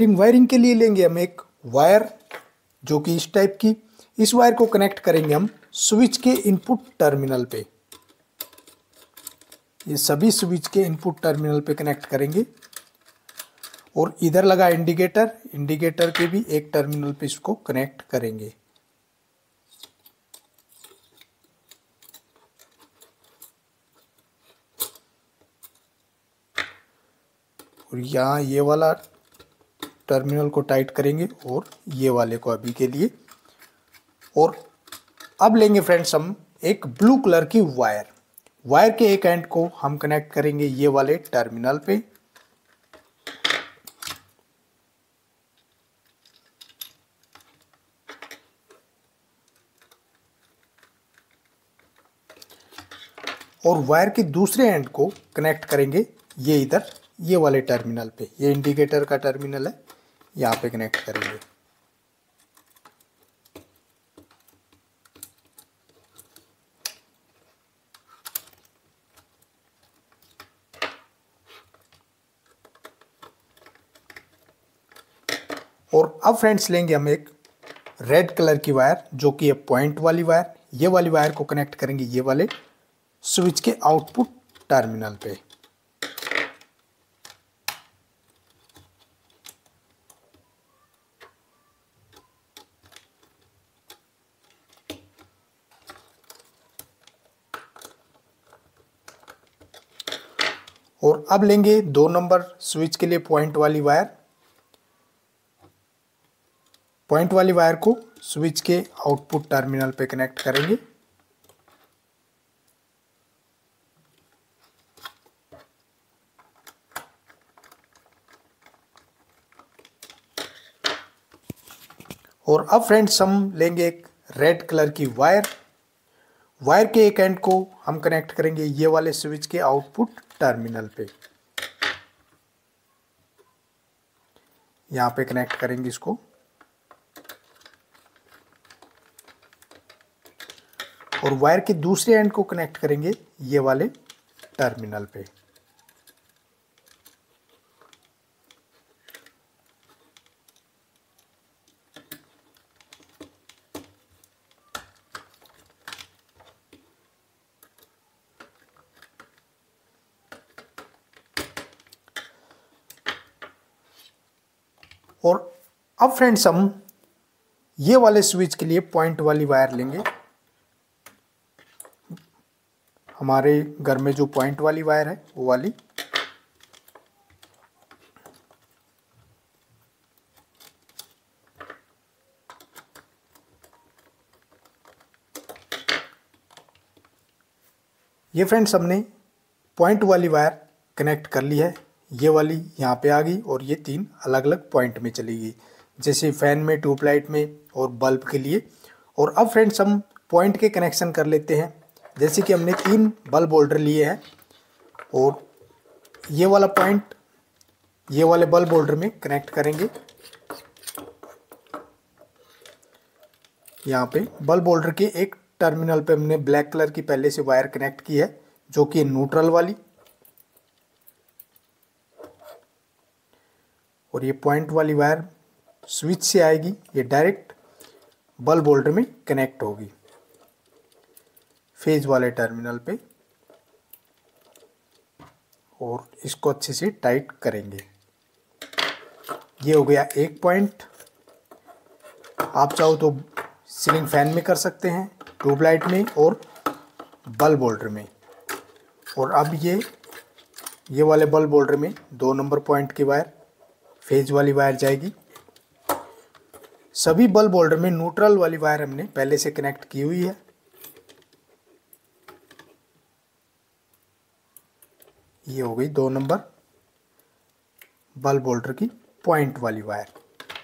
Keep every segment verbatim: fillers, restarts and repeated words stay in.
Wiring के लिए लेंगे हम एक वायर जो कि इस टाइप की। इस वायर को कनेक्ट करेंगे हम स्विच के इनपुट टर्मिनल पे। ये सभी स्विच के इनपुट टर्मिनल पे कनेक्ट करेंगे। और इधर लगा इंडिकेटर, इंडिकेटर के भी एक टर्मिनल पे इसको कनेक्ट करेंगे। और यहाँ ये वाला टर्मिनल को टाइट करेंगे और ये वाले को अभी के लिए। और अब लेंगे फ्रेंड्स हम एक ब्लू कलर की वायर। वायर के एक एंड को हम कनेक्ट करेंगे ये वाले टर्मिनल पे। और वायर के दूसरे एंड को कनेक्ट करेंगे ये इधर ये वाले टर्मिनल पे। ये इंडिकेटर का टर्मिनल है, यहाँ पे कनेक्ट करेंगे। और अब फ्रेंड्स लेंगे हम एक रेड कलर की वायर जो कि है पॉइंट वाली वायर। ये वाली वायर को कनेक्ट करेंगे ये वाले स्विच के आउटपुट टर्मिनल पे। और अब लेंगे दो नंबर स्विच के लिए पॉइंट वाली वायर। पॉइंट वाली वायर को स्विच के आउटपुट टर्मिनल पे कनेक्ट करेंगे। और अब फ्रेंड्स हम लेंगे एक रेड कलर की वायर। वायर के एक एंड को हम कनेक्ट करेंगे ये वाले स्विच के आउटपुट टर्मिनल पे। यहाँ पे कनेक्ट करेंगे इसको। और वायर के दूसरे एंड को कनेक्ट करेंगे ये वाले टर्मिनल पे। और अब फ्रेंड्स हम ये वाले स्विच के लिए पॉइंट वाली वायर लेंगे। हमारे घर में जो पॉइंट वाली वायर है वो वाली। ये फ्रेंड्स हमने पॉइंट वाली वायर कनेक्ट कर ली है। ये वाली यहाँ पे आ गई और ये तीन अलग अलग पॉइंट में चली गई, जैसे फैन में, ट्यूबलाइट में और बल्ब के लिए। और अब फ्रेंड्स हम पॉइंट के कनेक्शन कर लेते हैं। जैसे कि हमने तीन बल्ब होल्डर लिए हैं और ये वाला पॉइंट ये वाले बल्ब होल्डर में कनेक्ट करेंगे। यहाँ पे बल्ब होल्डर के एक टर्मिनल पे हमने ब्लैक कलर की पहले से वायर कनेक्ट की है जो कि न्यूट्रल वाली। और ये पॉइंट वाली वायर स्विच से आएगी, ये डायरेक्ट बल्ब होल्डर में कनेक्ट होगी फेज वाले टर्मिनल पे। और इसको अच्छे से टाइट करेंगे। ये हो गया एक पॉइंट। आप चाहो तो सीलिंग फैन में कर सकते हैं, ट्यूबलाइट में और बल्ब होल्डर में। और अब ये ये वाले बल्ब होल्डर में दो नंबर पॉइंट की वायर फेज वाली वायर जाएगी। सभी बल्ब होल्डर में न्यूट्रल वाली वायर हमने पहले से कनेक्ट की हुई है। ये हो गई दो नंबर बल्ब होल्डर की पॉइंट वाली वायर।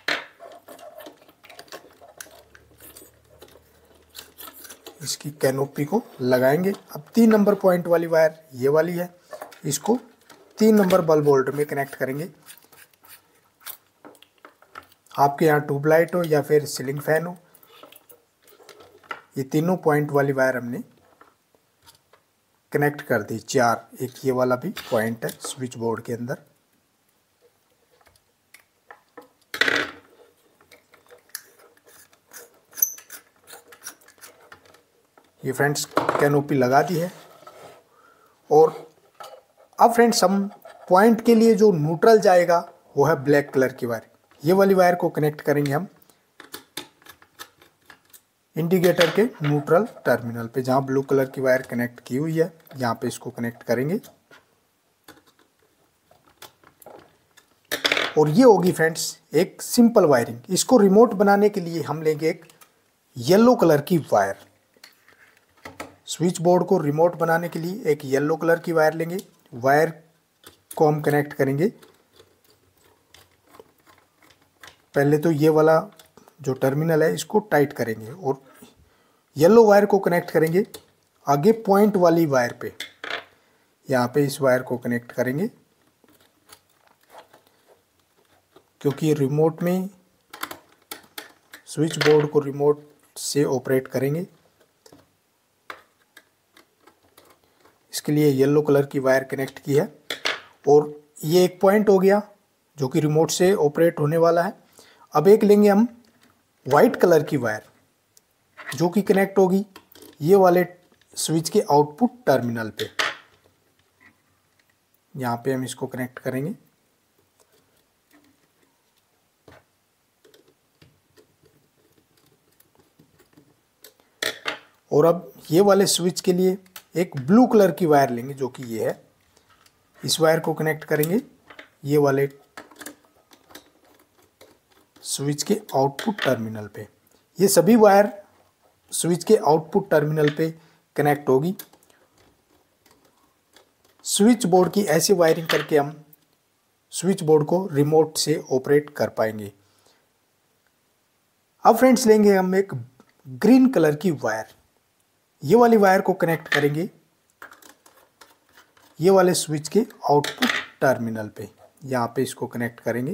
इसकी कैनोपी को लगाएंगे। अब तीन नंबर पॉइंट वाली वायर ये वाली है, इसको तीन नंबर बल्ब होल्डर में कनेक्ट करेंगे। आपके यहाँ ट्यूबलाइट हो या फिर सीलिंग फैन हो, ये तीनों पॉइंट वाली वायर हमने कनेक्ट कर दी चार। एक ये वाला भी पॉइंट है स्विच बोर्ड के अंदर। ये फ्रेंड्स कैनोपी लगा दी है। और अब फ्रेंड्स हम पॉइंट के लिए जो न्यूट्रल जाएगा वो है ब्लैक कलर की वायर। ये वाली वायर को कनेक्ट करेंगे हम इंडिकेटर के न्यूट्रल टर्मिनल पे, जहाँ ब्लू कलर की वायर कनेक्ट की हुई है यहाँ पे इसको कनेक्ट करेंगे। और ये होगी फ्रेंड्स एक सिंपल वायरिंग। इसको रिमोट बनाने के लिए हम लेंगे एक येलो कलर की वायर। स्विच बोर्ड को रिमोट बनाने के लिए एक येलो कलर की वायर लेंगे। वायर को हम कनेक्ट करेंगे, पहले तो ये वाला जो टर्मिनल है इसको टाइट करेंगे और येलो वायर को कनेक्ट करेंगे आगे पॉइंट वाली वायर पे। यहाँ पे इस वायर को कनेक्ट करेंगे, क्योंकि रिमोट में स्विच बोर्ड को रिमोट से ऑपरेट करेंगे, इसके लिए येलो कलर की वायर कनेक्ट की है। और ये एक पॉइंट हो गया जो कि रिमोट से ऑपरेट होने वाला है। अब एक लेंगे हम वाइट कलर की वायर जो कि कनेक्ट होगी ये वाले स्विच के आउटपुट टर्मिनल पे। यहाँ पे हम इसको कनेक्ट करेंगे और अब ये वाले स्विच के लिए एक ब्लू कलर की वायर लेंगे जो कि ये है। इस वायर को कनेक्ट करेंगे ये वाले स्विच के आउटपुट टर्मिनल पे। ये सभी वायर स्विच के आउटपुट टर्मिनल पे कनेक्ट होगी। स्विच बोर्ड की ऐसी वायरिंग करके हम स्विच बोर्ड को रिमोट से ऑपरेट कर पाएंगे। अब फ्रेंड्स लेंगे हम एक ग्रीन कलर की वायर। ये वाली वायर को कनेक्ट करेंगे ये वाले स्विच के आउटपुट टर्मिनल पे। यहाँ पे इसको कनेक्ट करेंगे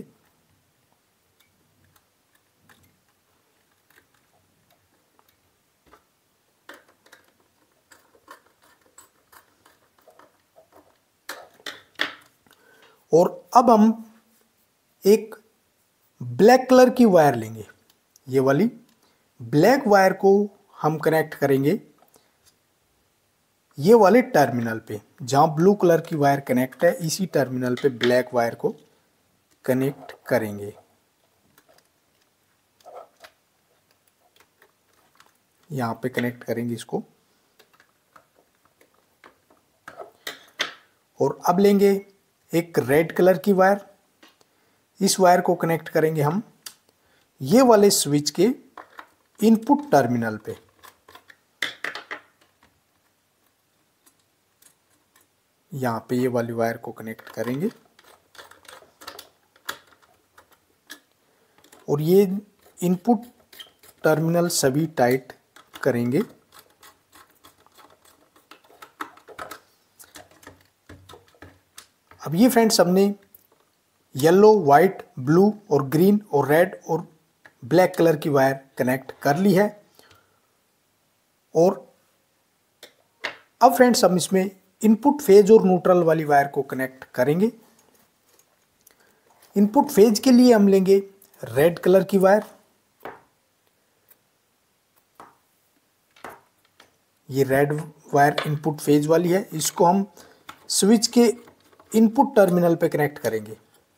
और अब हम एक ब्लैक कलर की वायर लेंगे। ये वाली ब्लैक वायर को हम कनेक्ट करेंगे ये वाले टर्मिनल पे, जहाँ ब्लू कलर की वायर कनेक्ट है इसी टर्मिनल पे ब्लैक वायर को कनेक्ट करेंगे। यहाँ पे कनेक्ट करेंगे इसको और अब लेंगे एक रेड कलर की वायर। इस वायर को कनेक्ट करेंगे हम ये वाले स्विच के इनपुट टर्मिनल पे। यहाँ पे ये वाली वायर को कनेक्ट करेंगे और ये इनपुट टर्मिनल सभी टाइट करेंगे। अब ये फ्रेंड्स हमने येलो, वाइट, ब्लू और ग्रीन और रेड और ब्लैक कलर की वायर कनेक्ट कर ली है। और अब फ्रेंड्स हम इसमें इनपुट फेज और न्यूट्रल वाली वायर को कनेक्ट करेंगे। इनपुट फेज के लिए हम लेंगे रेड कलर की वायर। ये रेड वायर इनपुट फेज वाली है, इसको हम स्विच के इनपुट टर्मिनल पे कनेक्ट करेंगे।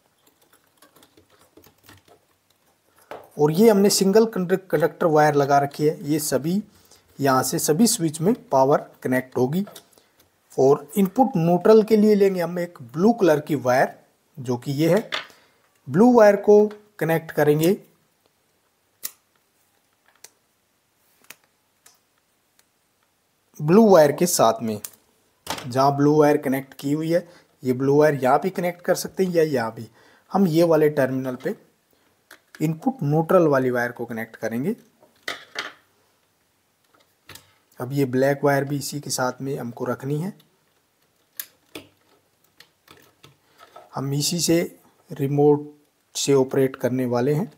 और ये हमने सिंगल कंडक्टर वायर लगा रखी है, ये सभी यहाँ से सभी स्विच में पावर कनेक्ट होगी। और इनपुट न्यूट्रल के लिए लेंगे हम एक ब्लू कलर की वायर जो कि ये है। ब्लू वायर को कनेक्ट करेंगे ब्लू वायर के साथ में, जहाँ ब्लू वायर कनेक्ट की हुई है ये ब्लू वायर यहाँ भी कनेक्ट कर सकते हैं या यहाँ भी। हम ये वाले टर्मिनल पे इनपुट न्यूट्रल वाली वायर को कनेक्ट करेंगे। अब ये ब्लैक वायर भी इसी के साथ में हमको रखनी है। हम इसी से रिमोट से ऑपरेट करने वाले हैं।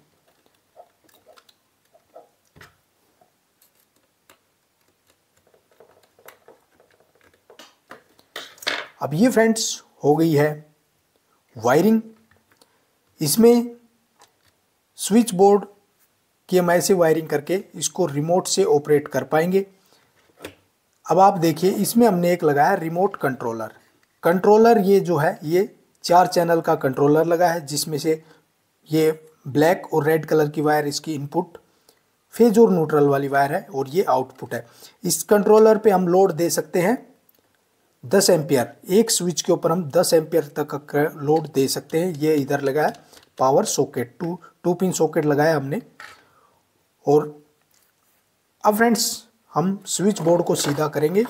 अब ये फ्रेंड्स हो गई है वायरिंग। इसमें स्विच बोर्ड की हम ऐसे वायरिंग करके इसको रिमोट से ऑपरेट कर पाएंगे। अब आप देखिए इसमें हमने एक लगाया रिमोट कंट्रोलर। कंट्रोलर ये जो है ये चार चैनल का कंट्रोलर लगा है, जिसमें से ये ब्लैक और रेड कलर की वायर इसकी इनपुट, फेज और न्यूट्रल वाली वायर है, और ये आउटपुट है। इस कंट्रोलर पे हम लोड दे सकते हैं दस एम्पियर। एक स्विच के ऊपर हम दस एम्पियर तक का लोड दे सकते हैं। ये इधर लगा है power socket, two two pin socket लगाया हमने। और अब फ्रेंड्स हम स्विच बोर्ड को सीधा करेंगे।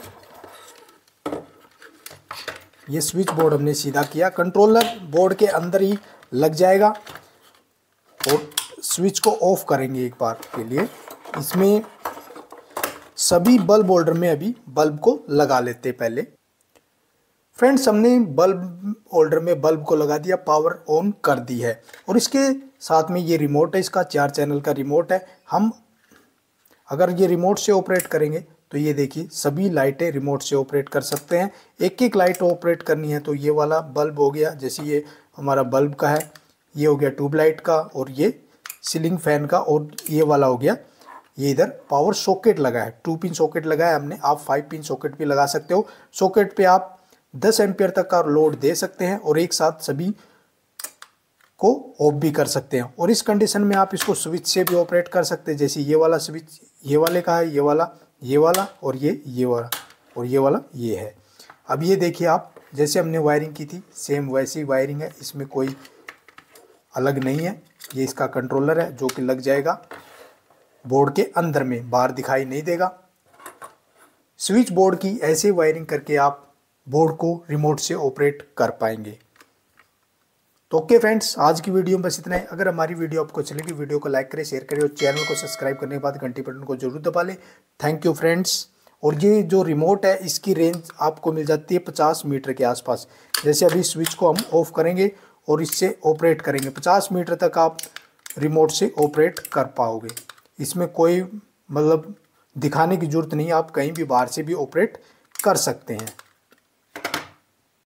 ये स्विच बोर्ड हमने सीधा किया, कंट्रोलर बोर्ड के अंदर ही लग जाएगा। और स्विच को ऑफ करेंगे एक बार के लिए। इसमें सभी बल्ब होल्डर में अभी बल्ब को लगा लेते पहले। फ्रेंड्स हमने बल्ब होल्डर में बल्ब को लगा दिया, पावर ऑन कर दी है। और इसके साथ में ये रिमोट है, इसका चार चैनल का रिमोट है। हम अगर ये रिमोट से ऑपरेट करेंगे तो ये देखिए सभी लाइटें रिमोट से ऑपरेट कर सकते हैं। एक एक लाइट ऑपरेट करनी है तो ये वाला बल्ब हो गया, जैसे ये हमारा बल्ब का है, ये हो गया ट्यूबलाइट का, और ये सीलिंग फैन का, और ये वाला हो गया, ये इधर पावर सॉकेट लगा है। टू पिन सॉकेट लगाया हमने, आप फाइव पिन सॉकेट भी लगा सकते हो। सॉकेट पे आप दस एम्पियर तक का लोड दे सकते हैं और एक साथ सभी को ऑफ भी कर सकते हैं। और इस कंडीशन में आप इसको स्विच से भी ऑपरेट कर सकते हैं, जैसे ये वाला स्विच ये वाले का है, ये वाला ये वाला और ये ये वाला और ये वाला ये है। अब ये देखिए आप, जैसे हमने वायरिंग की थी सेम वैसी वायरिंग है, इसमें कोई अलग नहीं है। ये इसका कंट्रोलर है जो कि लग जाएगा बोर्ड के अंदर में, बाहर दिखाई नहीं देगा। स्विच बोर्ड की ऐसे वायरिंग करके आप बोर्ड को रिमोट से ऑपरेट कर पाएंगे। तो ओके फ्रेंड्स, आज की वीडियो में बस इतना है। अगर हमारी वीडियो आपको अच्छी लगी, वीडियो को लाइक करें, शेयर करें और चैनल को सब्सक्राइब करने के बाद घंटी बटन को जरूर दबा लें। Thank you friends. और ये जो रिमोट है इसकी रेंज आपको मिल जाती है पचास मीटर के आसपास। जैसे अभी स्विच को हम ऑफ करेंगे और इससे ऑपरेट करेंगे, पचास मीटर तक आप रिमोट से ऑपरेट कर पाओगे। इसमें कोई मतलब दिखाने की ज़रूरत नहीं है, आप कहीं भी बाहर से भी ऑपरेट कर सकते हैं।